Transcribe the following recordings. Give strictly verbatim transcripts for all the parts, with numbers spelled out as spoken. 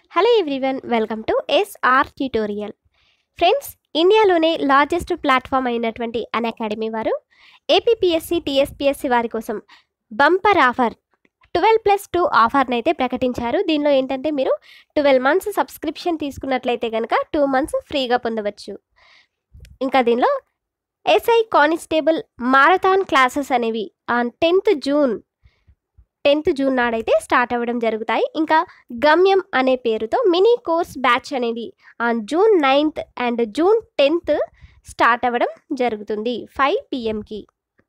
Hello everyone, welcome to SR tutorial. Friends, ఇండియాలోనే largest platform అయినటువంటి Unacademy వారు APPSC TSPSC వారి కోసం bumper offer twelve plus two ఆఫర్ని అయితే ప్రకటించారు. దీనిలో ఏంటంటే మీరు ట్వెల్వ్ మంత్స్ సబ్స్క్రిప్షన్ తీసుకున్నట్లయితే కనుక టూ మంత్స్ ఫ్రీగా పొందవచ్చు. ఇంకా దీనిలో ఎస్ఐ కానిస్టేబుల్ మారథాన్ క్లాసెస్ అనేవి on tenth June tenth June నాడైతే స్టార్ట్ అవ్వడం జరుగుతాయి. ఇంకా గమ్యం అనే పేరుతో మినీ కోర్స్ బ్యాచ్ అనేది on June ninth and June tenth start అవ్వడం జరుగుతుంది ఫైవ్ పిఎంకి.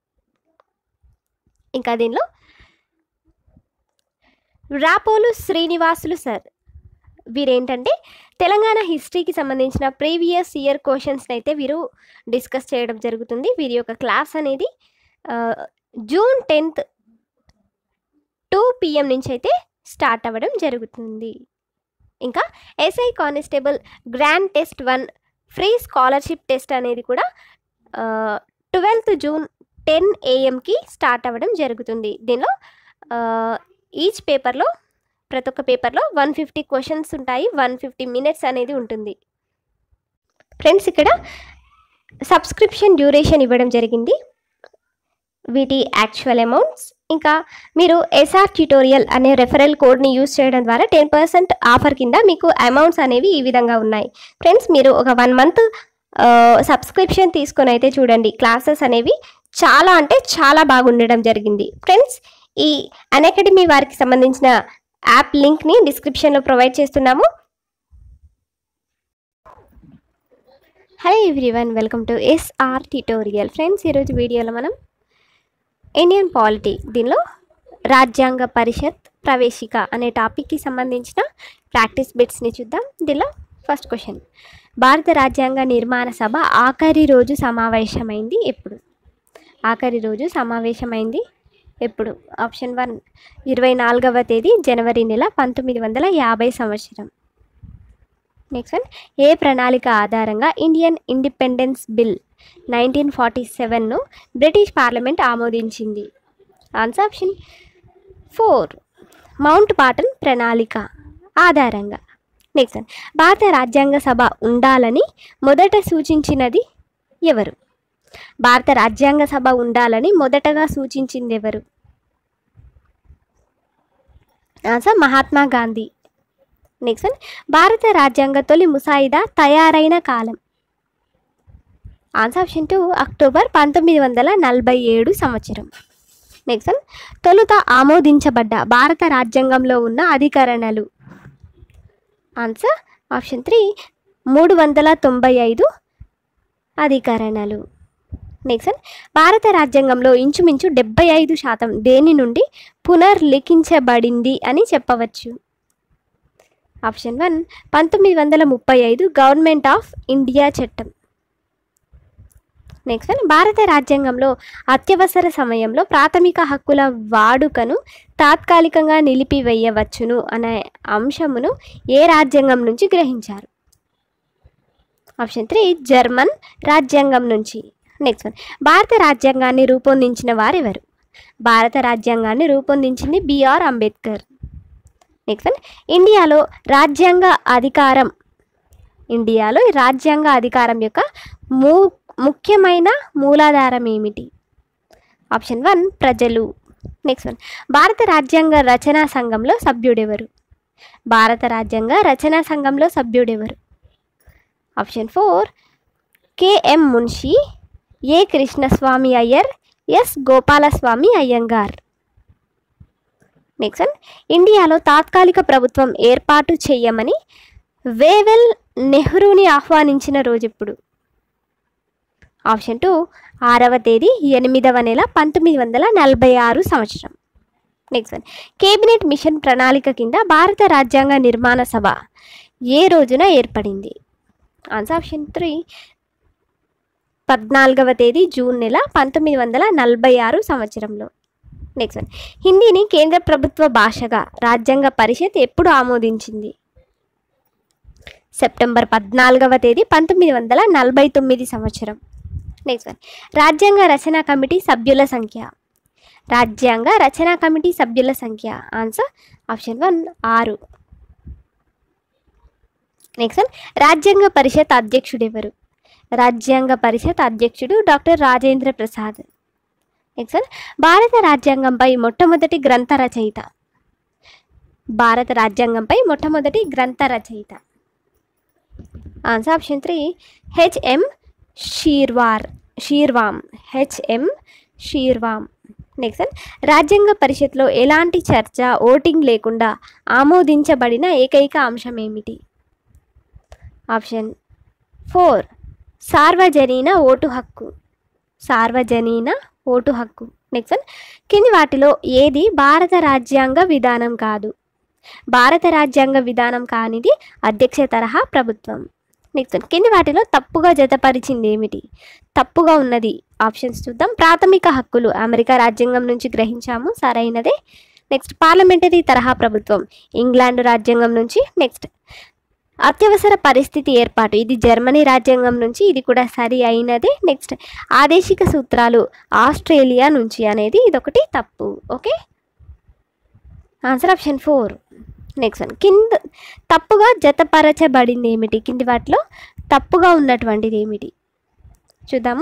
ఇంకా దీనిలో రాపోలు శ్రీనివాసులు సార్ వీరేంటంటే తెలంగాణ హిస్టరీకి సంబంధించిన ప్రీవియస్ ఇయర్ క్వశ్చన్స్ని అయితే వీరు డిస్కస్ చేయడం జరుగుతుంది. వీరి యొక్క క్లాస్ అనేది జూన్ టెన్త్ టూ పిఎం నుంచి అయితే స్టార్ట్ అవ్వడం జరుగుతుంది. ఇంకా SI constable grand test one free scholarship test అనేది కూడా ట్వెల్త్ జూన్ టెన్ ఏఎంకి స్టార్ట్ అవ్వడం జరుగుతుంది. దీనిలో ఈచ్ పేపర్లో ప్రతి ఒక్క పేపర్లో వన్ ఫిఫ్టీ క్వశ్చన్స్ ఉంటాయి. వన్ ఫిఫ్టీ మినిట్స్ అనేది ఉంటుంది. ఫ్రెండ్స్, ఇక్కడ సబ్స్క్రిప్షన్ డ్యూరేషన్ ఇవ్వడం జరిగింది, వీటి యాక్చువల్ అమౌంట్స్. ఇంకా మీరు ఎస్ఆర్ ట్యూటోరియల్ అనే రెఫరల్ కోడ్ని యూజ్ చేయడం ద్వారా టెన్ పర్సెంట్ ఆఫర్ కింద మీకు అమౌంట్స్ అనేవి ఈ విధంగా ఉన్నాయి. ఫ్రెండ్స్, మీరు ఒక వన్ మంత్ సబ్స్క్రిప్షన్ తీసుకొని అయితే చూడండి, క్లాసెస్ అనేవి చాలా అంటే చాలా బాగుండడం జరిగింది. ఫ్రెండ్స్, ఈ అన్అకాడమీ వారికి సంబంధించిన యాప్ లింక్ని డిస్క్రిప్షన్లో ప్రొవైడ్ చేస్తున్నాము. Hello everyone, welcome to SR tutorial. Friends, ఈరోజు వీడియోలో మనం ఇండియన్ పాలిటీ దీనిలో రాజ్యాంగ పరిషత్ ప్రవేశిక అనే టాపిక్కి సంబంధించిన ప్రాక్టీస్ బిట్స్ని చూద్దాం. దీనిలో ఫస్ట్ క్వశ్చన్, భారత రాజ్యాంగ నిర్మాణ సభ ఆఖరి రోజు సమావేశమైంది ఎప్పుడు? ఆఖరి రోజు సమావేశమైంది ఎప్పుడు? ఆప్షన్ వన్ ఇరవై నాలుగవ తేదీ జనవరి నెల పంతొమ్మిది వందల యాభై సంవత్సరం. నెక్స్ట్ వన్, ఏ ప్రణాళిక ఆధారంగా Indian independence bill nineteen forty సెవెన్ను బ్రిటిష్ పార్లమెంట్ ఆమోదించింది? Answer option four Mountbatten ప్రణాళిక ఆధారంగా. నెక్స్ట్ వన్, భారత రాజ్యాంగ సభ ఉండాలని మొదట సూచించినది ఎవరు? భారత రాజ్యాంగ సభ ఉండాలని మొదటగా సూచించింది ఎవరు? Answer Mahatma Gandhi. Next one, భారత రాజ్యాంగ తొలి ముసాయిదా తయారైన కాలం? ఆన్సర్ ఆప్షన్ టూ అక్టోబర్ పంతొమ్మిది వందల నలభై ఏడు సంవత్సరం. నెక్స్ట్ వన్, తొలుత ఆమోదించబడ్డ భారత రాజ్యాంగంలో ఉన్న అధికరణలు? ఆన్సర్ ఆప్షన్ త్రీ మూడు వందల తొంభై ఐదు అధికరణలు. నెక్స్ట్ వన్, భారత రాజ్యాంగంలో ఇంచుమించు డెబ్బై ఐదు శాతం దేని నుండి పునర్లిఖించబడింది అని చెప్పవచ్చు? ఆప్షన్ వన్ పంతొమ్మిది వందల ముప్పై ఐదు గవర్నమెంట్ ఆఫ్ ఇండియా చట్టం. నెక్స్ట్ వన్, భారత రాజ్యాంగంలో అత్యవసర సమయంలో ప్రాథమిక హక్కుల వాడుకను తాత్కాలికంగా నిలిపివేయవచ్చును అనే అంశమును ఏ రాజ్యాంగం నుంచి గ్రహించారు? ఆప్షన్ త్రీ జర్మన్ రాజ్యాంగం నుంచి. నెక్స్ట్ వన్, భారత రాజ్యాంగాన్ని రూపొందించిన వారెవరు? భారత రాజ్యాంగాన్ని రూపొందించింది బిఆర్ అంబేద్కర్. నెక్స్ట్ వన్, ఇండియాలో రాజ్యాంగ అధికారం ఇండియాలో రాజ్యాంగ అధికారం యొక్క మూ ముఖ్యమైన మూలాధారం ఏమిటి? ఆప్షన్ వన్ ప్రజలు. నెక్స్ట్ వన్, భారత రాజ్యాంగ రచనా సంఘంలో సభ్యుడెవరు? భారత రాజ్యాంగ రచనా సంఘంలో సభ్యుడెవరు? Option four KM Munshi, A Krishnaswami Iyer, S Gopalaswami Ayyangar. Next one, ఇండియాలో తాత్కాలిక ప్రభుత్వం ఏర్పాటు చేయమని వేవెల్ నెహ్రూని ఆహ్వానించిన రోజు ఎప్పుడు? ఆప్షన్ టూ ఆరవ తేదీ ఎనిమిదవ నెల పంతొమ్మిది వందల నలభై ఆరు సంవత్సరం. నెక్స్ట్ వన్, కేబినెట్ మిషన్ ప్రణాళిక కింద భారత రాజ్యాంగ నిర్మాణ సభ ఏ రోజున ఏర్పడింది? ఆన్సర్ ఆప్షన్ త్రీ పద్నాలుగవ తేదీ జూన్ నెల పంతొమ్మిది వందల నలభై ఆరు సంవత్సరంలో. నెక్స్ట్ వన్, హిందీని కేంద్ర ప్రభుత్వ భాషగా రాజ్యాంగ పరిషత్ ఎప్పుడు ఆమోదించింది? సెప్టెంబర్ పద్నాలుగవ తేదీ పంతొమ్మిది వందల నలభై తొమ్మిది సంవత్సరం. నెక్స్ట్ వన్, రాజ్యాంగ రచనా కమిటీ సభ్యుల సంఖ్య? రాజ్యాంగ రచనా కమిటీ సభ్యుల సంఖ్య ఆన్సర్ ఆప్షన్ వన్ ఆరు. నెక్స్ట్ వన్ రాజ్యాంగ పరిషత్ అధ్యక్షుడు ఎవరు? రాజ్యాంగ పరిషత్ అధ్యక్షుడు doctor Rajendra Prasad. Next one భారత రాజ్యాంగంపై మొట్టమొదటి గ్రంథ రచయిత. భారత రాజ్యాంగంపై మొట్టమొదటి గ్రంథ రచయిత. Answer option three HM Seervai Seervai HM Seervai. Next one రాజ్యాంగ పరిషత్లో ఎలాంటి చర్చ ఓటింగ్ లేకుండా ఆమోదించబడిన ఏకైక అంశం ఏమిటి? ఆప్షన్ ఫోర్ సార్వజనీన ఓటు హక్కు. సార్వజనీన ఓటు హక్కు. నెక్స్ట్ వన్ కింది వాటిలో ఏది భారత రాజ్యాంగ విధానం కాదు? భారత రాజ్యాంగ విధానం కానిది అధ్యక్ష తరహా ప్రభుత్వం. నెక్స్ట్ వన్ కింది వాటిలో తప్పుగా జతపరిచింది ఏమిటి? తప్పుగా ఉన్నది ఆప్షన్స్ చూద్దాం. ప్రాథమిక హక్కులు అమెరికా రాజ్యాంగం నుంచి గ్రహించాము, సరైనదే. నెక్స్ట్ పార్లమెంటరీ తరహా ప్రభుత్వం ఇంగ్లాండ్ రాజ్యాంగం నుంచి. నెక్స్ట్ అత్యవసర పరిస్థితి ఏర్పాటు ఇది జర్మనీ రాజ్యాంగం నుంచి, ఇది కూడా సరి అయినదే. నెక్స్ట్ ఆదేశిక సూత్రాలు ఆస్ట్రేలియా నుంచి అనేది ఇదొకటి తప్పు. Okay, answer option four. Next one కింద తప్పుగా జతపరచబడింది ఏమిటి? కింది వాటిలో తప్పుగా ఉన్నటువంటిది ఏమిటి చూద్దాము.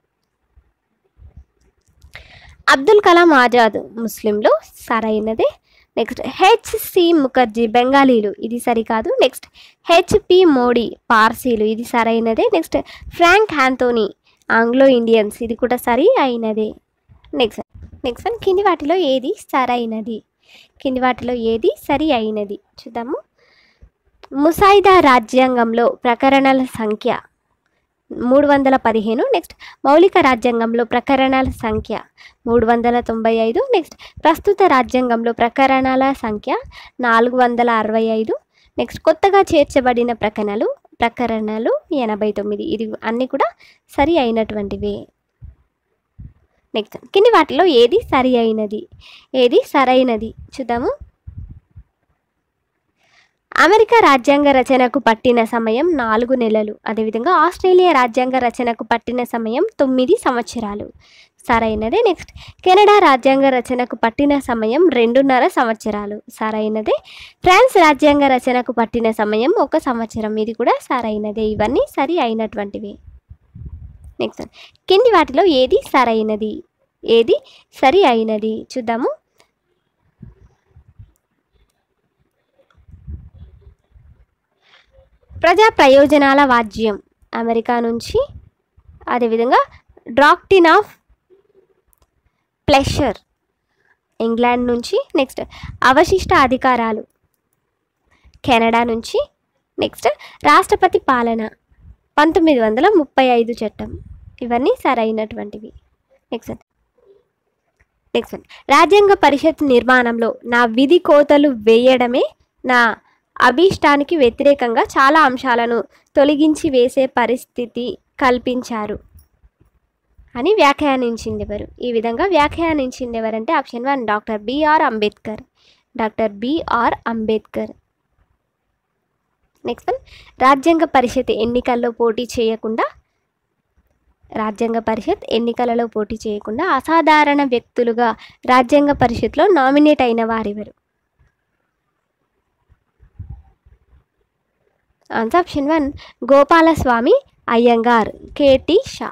అబ్దుల్ కలాం ఆజాద్ ముస్లింలు, సరైనదే. నెక్స్ట్ హెచ్సి ముఖర్జీ బెంగాలీలు, ఇది సరికాదు. నెక్స్ట్ హెచ్పి మోడీ పార్సీలు, ఇది సరైనదే. Next Frank Anthony Anglo Indians, ఇది కూడా సరి అయినదే. నెక్స్ట్ నెక్స్ట్ వన్ కింది వాటిలో ఏది సరైనది? కింది వాటిలో ఏది సరి అయినది చూద్దాము. ముసాయిదా రాజ్యాంగంలో ప్రకరణల సంఖ్య మూడు వందల పదిహేను. నెక్స్ట్ మౌలిక రాజ్యాంగంలో ప్రకరణాల సంఖ్య మూడు వందల తొంభై ఐదు. నెక్స్ట్ ప్రస్తుత రాజ్యాంగంలో ప్రకరణాల సంఖ్య నాలుగు వందల అరవై ఐదు. నెక్స్ట్ కొత్తగా చేర్చబడిన ప్రకరణలు ప్రకరణలు ఎనభై తొమ్మిది. ఇది అన్నీ కూడా సరి అయినటువంటివే. నెక్స్ట్ కింది వాటిలో ఏది సరి అయినది? ఏది సరైనది చూద్దాము. అమెరికా రాజ్యాంగ రచనకు పట్టిన సమయం నాలుగు నెలలు. అదేవిధంగా ఆస్ట్రేలియా రాజ్యాంగ రచనకు పట్టిన సమయం తొమ్మిది సంవత్సరాలు, సరైనదే. నెక్స్ట్ కెనడా రాజ్యాంగ రచనకు పట్టిన సమయం రెండున్నర సంవత్సరాలు, సరైనదే. ఫ్రాన్స్ రాజ్యాంగ రచనకు పట్టిన సమయం ఒక సంవత్సరం, ఇది కూడా సరైనదే. ఇవన్నీ సరి అయినటువంటివి. నెక్స్ట్ కింది వాటిలో ఏది సరైనది? ఏది సరి అయినది చూద్దాము. ప్రజా ప్రయోజనాల వాజ్యం అమెరికా నుంచి. అదేవిధంగా డాక్ట్రిన్ ఆఫ్ ప్లెషర్ ఇంగ్లాండ్ నుంచి. నెక్స్ట్ అవశిష్ట అధికారాలు కెనడా నుంచి. నెక్స్ట్ రాష్ట్రపతి పాలన పంతొమ్మిది వందల ముప్పై ఐదు చట్టం, ఇవన్నీ సరైనటువంటివి. నెక్స్ట్ నెక్స్ట్ రాజ్యాంగ పరిషత్ నిర్మాణంలో నా విధి కోతలు వేయడమే నా అభీష్టానికి వ్యతిరేకంగా చాలా అంశాలను తొలగించి వేసే పరిస్థితి కల్పించారు అని వ్యాఖ్యానించింది ఎవరు? ఈ విధంగా వ్యాఖ్యానించింది ఎవరంటే option one doctor B R Ambedkar. Doctor B R Ambedkar. Next one రాజ్యాంగ పరిషత్ ఎన్నికల్లో పోటీ చేయకుండా రాజ్యాంగ పరిషత్ ఎన్నికలలో పోటీ చేయకుండా అసాధారణ వ్యక్తులుగా రాజ్యాంగ పరిషత్లో నామినేట్ అయిన వారెవరు? Answer option one Gopalaswami Ayyangar, K T Shah.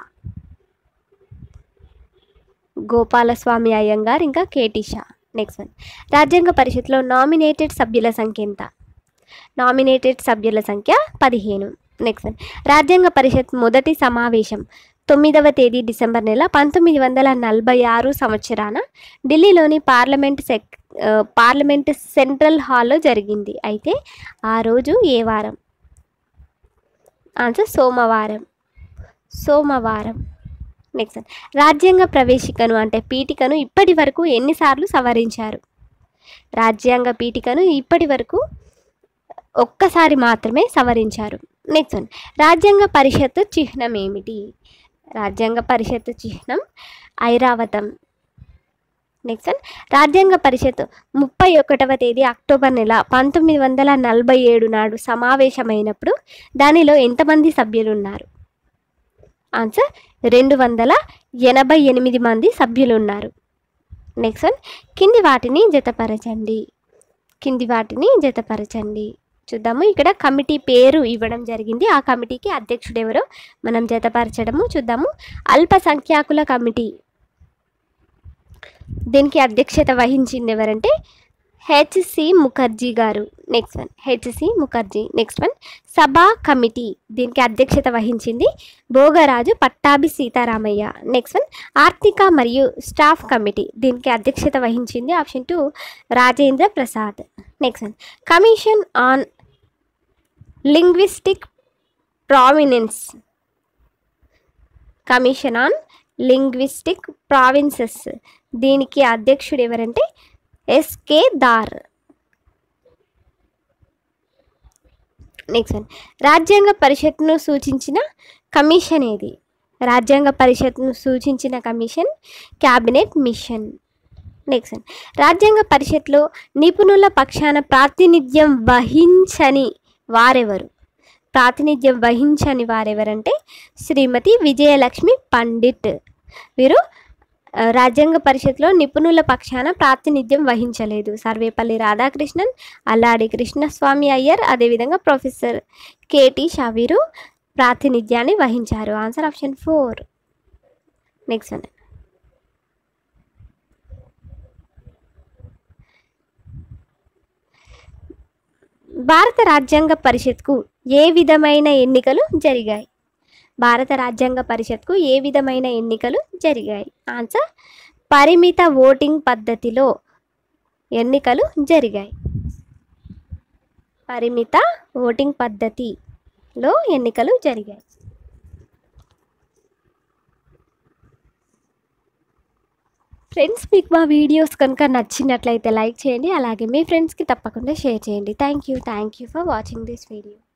Gopalaswami Ayyangar ఇంకా కేటి షా. నెక్స్ట్ వన్ రాజ్యాంగ పరిషత్లో నామినేటెడ్ సభ్యుల సంఖ్య ఎంత? నామినేటెడ్ సభ్యుల సంఖ్య పదిహేను. నెక్స్ట్ వన్ రాజ్యాంగ పరిషత్ మొదటి సమావేశం తొమ్మిదవ తేదీ డిసెంబర్ నెల పంతొమ్మిది వందల నలభై ఆరు సంవత్సరాన ఢిల్లీలోని పార్లమెంట్ సెక్ పార్లమెంట్ సెంట్రల్ హాల్లో జరిగింది. అయితే ఆ రోజు ఏ వారం? ఆన్సర్ సోమవారం. సోమవారం. నెక్స్ట్ రాజ్యాంగ ప్రవేశికను అంటే పీఠికను ఇప్పటి వరకు ఎన్నిసార్లు సవరించారు? రాజ్యాంగ పీఠికను ఇప్పటి వరకు ఒక్కసారి మాత్రమే సవరించారు. నెక్స్ట్ వన్ రాజ్యాంగ పరిషత్ చిహ్నం ఏమిటి? రాజ్యాంగ పరిషత్ చిహ్నం ఐరావతం. నెక్స్ట్ వన్ రాజ్యాంగ పరిషత్ ముప్పై ఒకటవ తేదీ అక్టోబర్ నెల పంతొమ్మిది వందల నలభై ఏడు నాడు సమావేశమైనప్పుడు దానిలో ఎంతమంది సభ్యులు ఉన్నారు? ఆన్సర్ రెండు వందల ఎనభై ఎనిమిది మంది సభ్యులు ఉన్నారు. నెక్స్ట్ వన్ కింది వాటిని జతపరచండి. కింది వాటిని జతపరచండి చూద్దాము. ఇక్కడ కమిటీ పేరు ఇవ్వడం జరిగింది. ఆ కమిటీకి అధ్యక్షుడు ఎవరో మనం జతపరచడము చూద్దాము. అల్పసంఖ్యాకుల కమిటీ, దీనికి అధ్యక్షత వహించింది ఎవరంటే H C Mukherjee garu. Next one H C Mukherjee. Next one సభా కమిటీ, దీనికి అధ్యక్షత వహించింది భోగరాజు పట్టాభి సీతారామయ్య. నెక్స్ట్ వన్ ఆర్థిక మరియు స్టాఫ్ కమిటీ, దీనికి అధ్యక్షత వహించింది option two Rajendra Prasad. Next one commission on linguistic provinces, commission on linguistic provinces, దీనికి అధ్యక్షుడు ఎవరంటే ఎస్కే దార్. నెక్స్ట్ వన్ రాజ్యాంగ పరిషత్ను సూచించిన కమిషన్ ఏది? రాజ్యాంగ పరిషత్ను సూచించిన commission cabinet mission. Next one రాజ్యాంగ పరిషత్లో నిపుణుల పక్షాన ప్రాతినిధ్యం వహించని వారెవరు? ప్రాతినిధ్యం వహించని వారెవరంటే శ్రీమతి విజయలక్ష్మి పండిట్. వీరు రాజ్యాంగ పరిషత్లో నిపుణుల పక్షాన ప్రాతినిధ్యం వహించలేదు. సర్వేపల్లి రాధాకృష్ణన్, అల్లాడి కృష్ణస్వామి అయ్యర్, అదేవిధంగా ప్రొఫెసర్ కేటీ షా వీరు ప్రాతినిధ్యాన్ని వహించారు. Answer option four. Next one భారత రాజ్యాంగ పరిషత్కు ఏ విధమైన ఎన్నికలు జరిగాయి? భారత రాజ్యాంగ పరిషత్కు ఏ విధమైన ఎన్నికలు జరిగాయి? ఆన్సర్ పరిమిత ఓటింగ్ పద్ధతిలో ఎన్నికలు జరిగాయి. పరిమిత ఓటింగ్ పద్ధతిలో ఎన్నికలు జరిగాయి. ఫ్రెండ్స్, మీకు మా వీడియోస్ కనుక నచ్చినట్లయితే లైక్ చేయండి, అలాగే మీ ఫ్రెండ్స్కి తప్పకుండా షేర్ చేయండి. Thank you thank you for watching this video.